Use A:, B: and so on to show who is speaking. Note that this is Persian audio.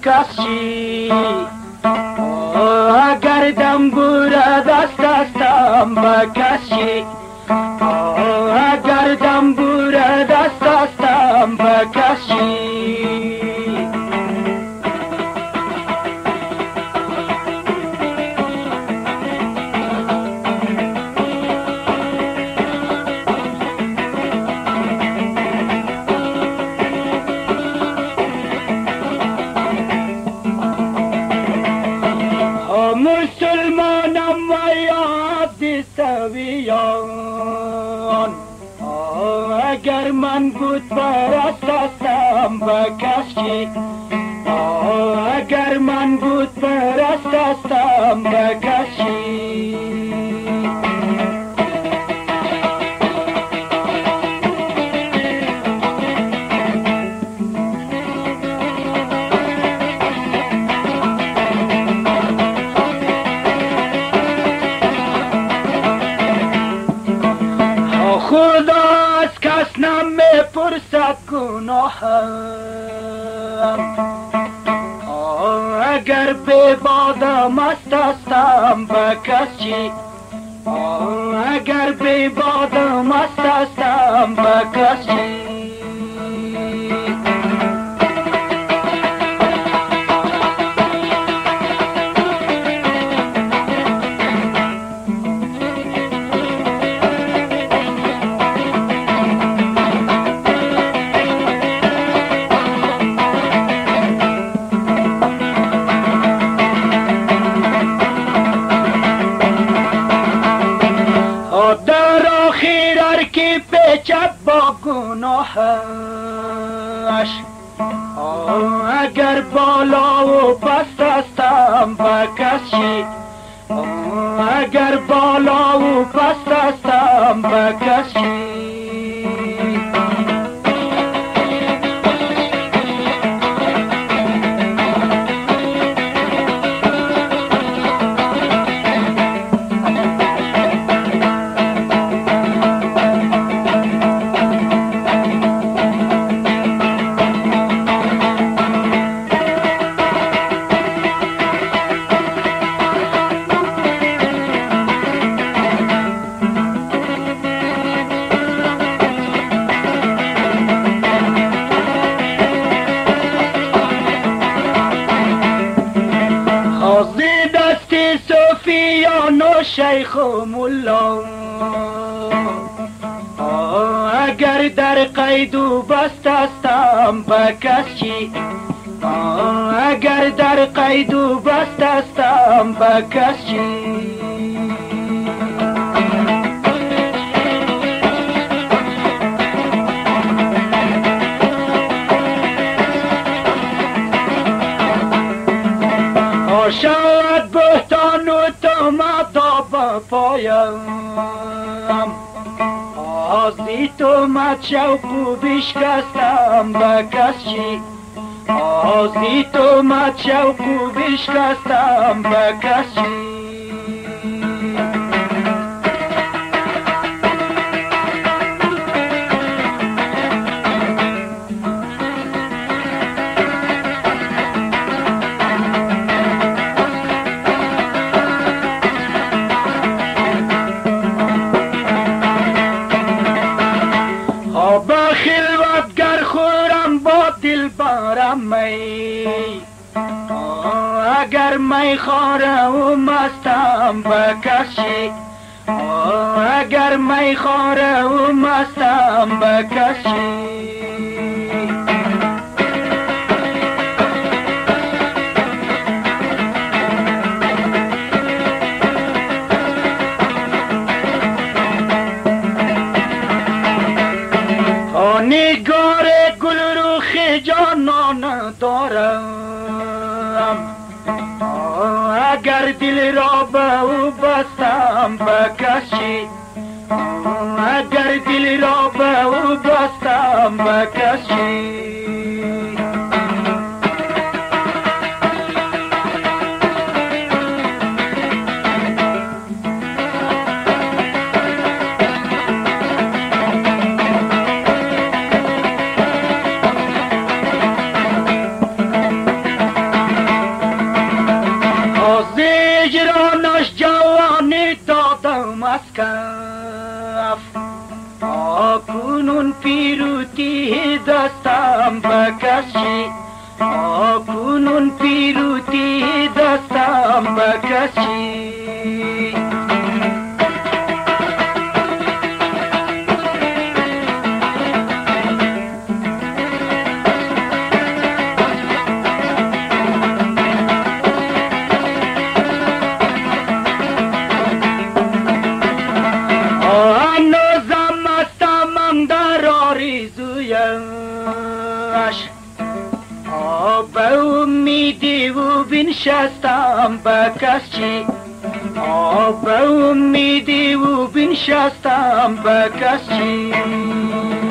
A: بکشی اگر دنبور دست دستم بکشی اگر دنبور دست دستم بکشی مسلمانم و یاد سویان اگر من بود پرست هستم بکشی اگر من بود پرست هستم بکشی خدا از کس نمیپرسد گناهم اگر به باده مست هستم بکشی اگر به باده مست هستم بکشی در آخر که پیچد با گناهش اگر بالا و پست هستم بکشی اگر بالا و پست هستم بکشی دستی صوفیان و شیخ و ملا اگر در قید و بست هستم بکشی اگر در قید و بست هستم بکشی شاید بهتان و تهمت بپایم آزی تهمت شوق و بشکستم بکشی آزی تهمت شوق و بشکستم بکشی خلوتگر خورم با دل بارم می اگر می خواره و مستم بکشی اگر می خواره و مستم بکشی نگار گل روخ جانان دارم اگر دل را به او بستم بکشی اگر دل را به او بستم بکشی kaf Akunun piruti dasam bakasi Akunun piruti dasam bakasi بأميدي وبنشستم بكسي بأميدي وبنشستم بكسي